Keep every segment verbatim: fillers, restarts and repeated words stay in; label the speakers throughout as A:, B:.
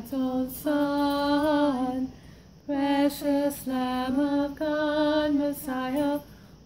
A: God's own Son, precious Lamb of God, Messiah,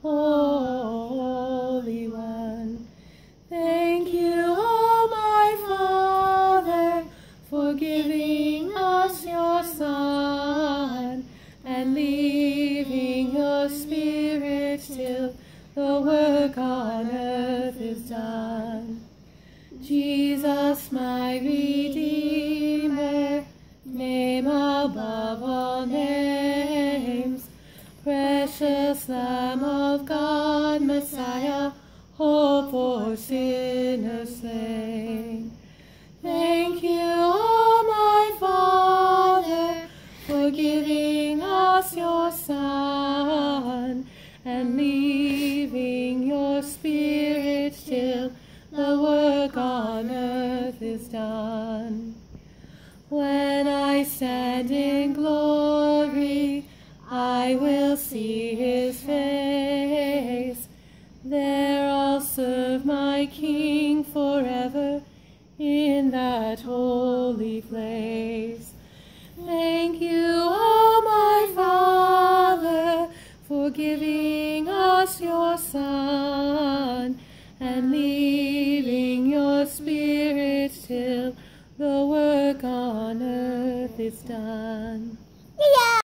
A: Holy One. Thank you, oh my Father, for giving us your Son, and leaving your Spirit till the work on earth is done. Jesus, my Redeemer, name above all names, precious Lamb of God, Messiah, hope for sinners slain. Thank you, oh my Father, for giving us your Son, and leaving your Spirit till the work on earth is done. When I stand in glory, I will see his face. There I'll serve my King forever in that holy place. Thank you, oh my Father, for giving us your Son, and leaving your Spirit till the work on earth is done.